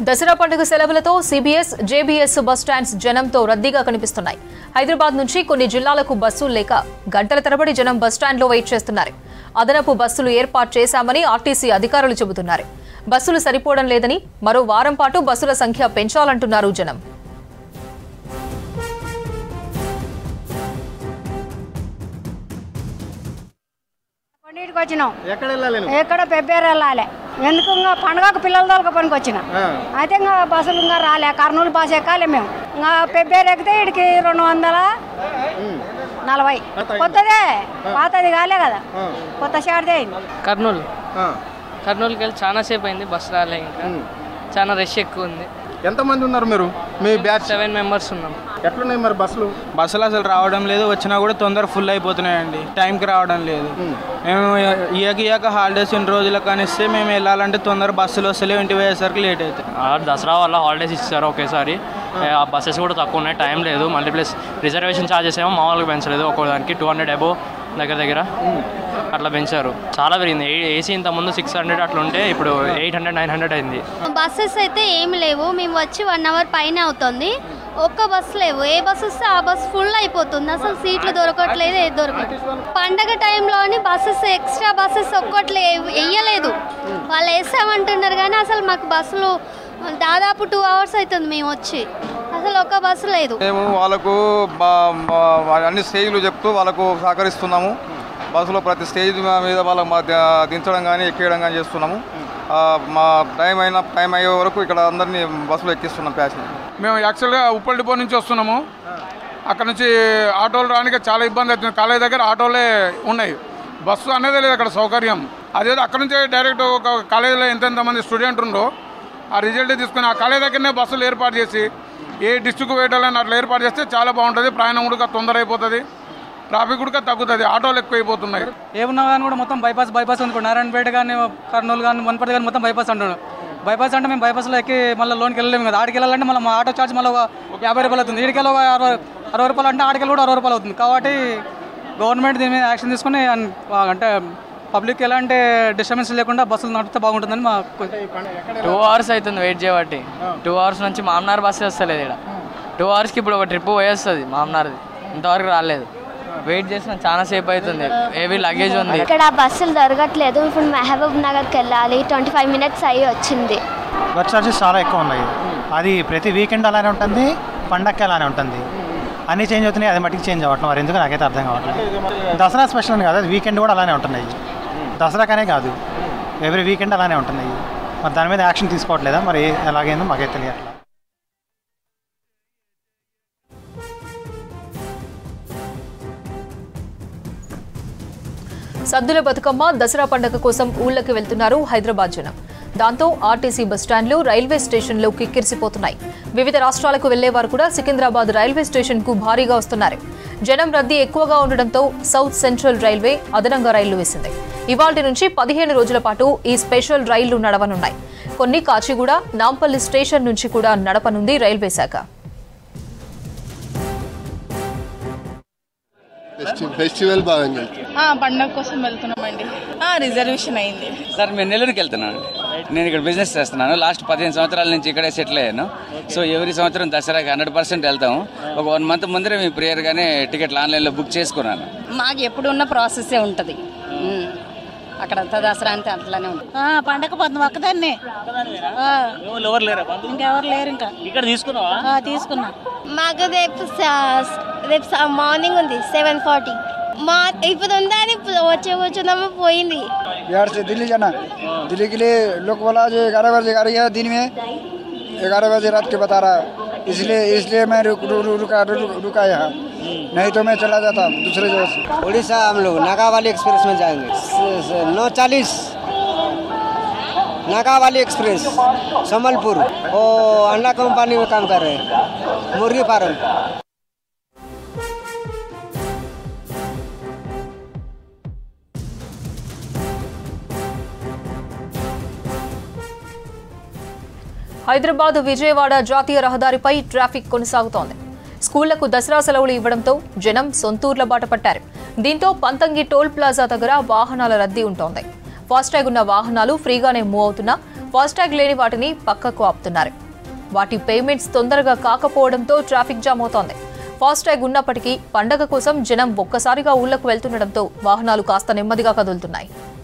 దసరా పండుగ సెలవులతో CBS, JBS bus stands జనంతో రద్దీగా కనిపిస్తున్నాయి. హైదరాబాద్ నుంచి కొన్ని జిల్లాలకు బస్సులు లేక గంటల తరబడి జనం బస్ స్టాండ్లో వెయిట్ చేస్తున్నారు. అదనపు బస్సులు ఏర్పాటు చేశామని ఆర్టీసీ అధికారులు చెబుతున్నారు. బస్సులు సరిపోవడం లేదని, మరో వారం పాటు బస్సుల సంఖ్య పెంచాలంటున్నారు జనం. ఎక్కడ పెబ్బేరు వెళ్ళాలి ఎందుకు పండుగకు పిల్లల దొరక పనికి వచ్చిన అయితే ఇంకా బస్సులు ఇంకా రాలే. కర్నూలు బస్ ఎక్కాలి మేము. ఇంకా పెబ్బేరు ఎక్కితే ఇడికి 240 కొత్తదే, పాతది కాలే కదా, కొత్త షార్దే అయింది. కర్నూలుకి వెళ్ళి చాలా సేపు అయింది, బస్సు రాలే. ఇంకా చాలా రష్ ఎక్కువ ఉంది. ఎంతమంది ఉన్నారు మీరు? మీ బ్యాచ్ 7 మెంబర్స్ ఉన్నాం. ఎట్లున్నాయి మరి బస్సులు? బస్సులు అసలు రావడం లేదు, వచ్చినా కూడా తొందర ఫుల్ అయిపోతున్నాయండి, టైంకి రావడం లేదు. మేము ఇయక హాలిడేస్ 2 రోజులు కానిస్తే మేము వెళ్ళాలంటే తొందర బస్సులు వస్తలేవు, ఇంటికి పోయేసరికి లేట్ అవుతుంది. దసరా వల్ల హాలిడేస్ ఇచ్చారు ఒకేసారి, ఆ బస్సెస్ కూడా తక్కువ ఉన్నాయి, టైం లేదు. మళ్ళీ ప్లస్ రిజర్వేషన్ ఛార్జెస్ ఏమో మామూలుగా పెంచలేదు, ఒక్కోదానికి 200 అబోవ్ దగ్గర అట్లా పెంచారు. చాలా పెరిగింది. ఏసీ ఇంత ముందు 600 అట్లా ఉంటే ఇప్పుడు 800 900 అయింది. బస్సెస్ అయితే ఏమి లేవు. మేము వచ్చి 1 అవర్ పైన అవుతుంది, ఒక్క బస్సు లేవు. ఏ బస్సు వస్తే ఆ బస్సు ఫుల్ అయిపోతుంది, అసలు సీట్లు దొరకట్లేదు, ఏది దొరకట్లేదు. పండగ టైంలోని బస్సెస్ ఎక్స్ట్రా బస్సెస్ ఒక్కటి వేయలేదు. వాళ్ళు వేసామంటున్నారు కానీ అసలు మాకు బస్సులు దాదాపు 2 అవర్స్ అవుతుంది మేము వచ్చి, అసలు ఒక్క బస్సు లేదు. మేము వాళ్ళకు అన్ని స్టేజ్లు చెప్తూ వాళ్ళకు సహకరిస్తున్నాము. బస్సులో ప్రతి స్టేజ్ మీద వాళ్ళకు దించడం కానీ ఎక్కేయడం కానీ చేస్తున్నాము. మా టైం అయ్యే వరకు ఇక్కడ అందరినీ బస్సులో ఎక్కిస్తున్నాం ప్యాసింజర్. మేము యాక్చువల్గా ఉప్పల్ డిపో నుంచి వస్తున్నాము. అక్కడ నుంచి ఆటోలు రానికి చాలా ఇబ్బంది అవుతుంది. కాలేజ్ దగ్గర ఆటోలే ఉన్నాయి, బస్సు అనేది లేదు అక్కడ సౌకర్యం. అదేదో అక్కడ నుంచి డైరెక్ట్ ఒక కాలేజీలో ఎంతమంది స్టూడెంట్ ఉండో ఆ రిజల్ట్ తీసుకుని ఆ కాలేజ్ దగ్గరనే బస్సులు ఏర్పాటు చేసి ఏ డిస్ట్రిక్ట్ వేయాలని అట్లా ఏర్పాటు చేస్తే చాలా బాగుంటుంది. ప్రయాణం కూడా తొందర అయిపోతుంది, ట్రాఫిక్ కూడా తగ్గుతుంది, ఆటోలు ఎక్కువ అయిపోతున్నాయి. ఏమన్నా కానీ కూడా మొత్తం బైపాస్ ఉంది. నారాయణపేట కానీ, కర్నూలు కానీ, వనపర్తి కానీ మొత్తం బైపాస్ అంటున్నాం. బైపాస్ అంటే మేము బైపాస్లో ఎక్కి మళ్ళీ లోన్కి వెళ్ళలేము కదా. ఆడికి వెళ్ళాలంటే మళ్ళీ మా ఆటో ఛార్జ్ మళ్ళీ 50 రూపాయలు అవుతుంది. ఈడికెళ్ళి 60 రూపాయలు అంటే ఆడికెళ్ళి కూడా 60 రూపాయలు అవుతుంది. కాబట్టి గవర్నమెంట్ దీని మీద యాక్షన్ తీసుకుని అంటే పబ్లిక్ ఎలాంటి డిస్టర్బెన్స్ లేకుండా బస్సులు నడిపితే బాగుంటుందని మా 2 అవర్స్ అవుతుంది వెయిట్ చేయబట్టి. 2 అవర్స్ నుంచి మామనార్ బస్సు వస్తలేదు. ఇక్కడ 2 అవర్స్కి ఇప్పుడు ఒక ట్రిప్ పోయేస్తుంది మామనార్ది, ఇంతవరకు రాలేదు. వెయిట్ చేసిన చాలా సేపు అవుతుంది, హెవీ లగేజ్ ఉంది. ఇక్కడ బస్సులు దొరకట్లేదు. ఇప్పుడు మహబూబ్ నగర్కి వెళ్ళాలి, 25 మినిట్స్ అయ్యి వచ్చింది. బస్ ఛార్జెస్ చాలా ఎక్కువ ఉన్నాయి. అది ప్రతి వీకెండ్ అలానే ఉంటుంది, పండగకి అలానే ఉంటుంది. అన్నీ చేంజ్ అవుతున్నాయి, అది మట్టికి చేంజ్ అవ్వట్లేదు. మరి ఎందుకు నాకైతే అర్థం కావట్లేదు. దసరా స్పెషల్ అని కాదు, అది వీకెండ్ కూడా అలానే ఉంటున్నాయి. దసరాకనే కాదు, ఎవ్రీ వీకెండ్ అలానే ఉంటున్నాయి. మరి దాని మీద యాక్షన్ తీసుకోవట్లేదా? మరి ఎలాగైందో మాకైతే తెలియట్లేదు. సద్దుల బతుకమ్మ దసరా పండుగ కోసం ఊళ్ళకి వెళ్తున్నారు హైదరాబాద్ జనం. దాంతో ఆర్టీసీ బస్టాండ్లు, రైల్వే స్టేషన్లు కిక్కిరిసిపోతున్నాయి. వివిధ రాష్ట్రాలకు వెళ్లేవారు కూడా సికింద్రాబాద్ రైల్వే స్టేషన్ కు భారీగా వస్తున్నారు. జనం రద్దీ ఎక్కువగా ఉండడంతో సౌత్ సెంట్రల్ రైల్వే అదనంగా రైళ్లు వేసింది. ఇవాల్టి నుంచి 15 రోజుల పాటు ఈ స్పెషల్ రైళ్లు నడవనున్నాయి. కొన్ని కాచిగూడ, నాంపల్లి స్టేషన్ నుంచి కూడా నడపనుంది రైల్వే శాఖ. ఫెస్టివల్ పండుగ కోసం వెళ్తున్నామండి. రిజర్వేషన్ అయింది సార్. మేము నెల్లూరుకి వెళ్తున్నాను. నేను ఇక్కడ బిజినెస్ చేస్తున్నాను. లాస్ట్ 15 సంవత్సరాల నుంచి ఇక్కడే సెటిల్ అయ్యాను. సో ఎవ్రీ సంవత్సరం దసరాకి 100% వెళ్తాము. ఒక 1 మంత్ ముందరే మీ ప్రియర్ గానే టికెట్లు ఆన్లైన్లో బుక్ చేసుకున్నాను. మాకు ఎప్పుడు ఉన్న ప్రాసెసే ఉంటుంది అక్కడ. దసరా అంతే అట్లానే ఉంటుంది. పండగ పొద్దు ఒక్కదాన్ని, ఇంకెవరు లేరు. ఇంకా ఇక్కడ తీసుకున్నా. మాకు రేపు మార్నింగ్ ఉంది 7:40. ఇప్పుడు ఉందా అని వచ్చేదామా పోయింది. बिहार से दिल्ली जाना, दिल्ली के लिए लोग बोला जो 11 बजे आ रही है, दिन में 11 बजे रात के बता रहा है, इसलिए मैं रुका यहाँ, नहीं तो मैं चला जाता दूसरे जगह से। उड़ीसा हम लोग नागावाली एक्सप्रेस में जाएंगे 9:40 नागावाली एक्सप्रेस संबलपुर। वो अंडा कंपनी में काम कर रहे हैं, मुर्गी फार्म। హైదరాబాద్ విజయవాడ జాతీయ రహదారిపై ట్రాఫిక్ కొనసాగుతోంది. స్కూళ్లకు దసరా సెలవులు ఇవ్వడంతో జనం సొంతూర్ల బాట పట్టారు. దీంతో పంతంగి టోల్ ప్లాజా దగ్గర వాహనాల రద్దీ ఉంటోంది. ఫాస్టాగ్ ఉన్న వాహనాలు ఫ్రీగానే మూవ్ అవుతున్నా ఫాస్టాగ్ లేని వాటిని పక్కకు ఆపుతున్నారు. వాటి పేమెంట్స్ తొందరగా కాకపోవడంతో ట్రాఫిక్ జామ్ అవుతోంది. ఫాస్టాగ్ ఉన్నప్పటికీ పండగ కోసం జనం ఒక్కసారిగా ఊళ్లకు వెళ్తుండటంతో వాహనాలు కాస్త నెమ్మదిగా కదులుతున్నాయి.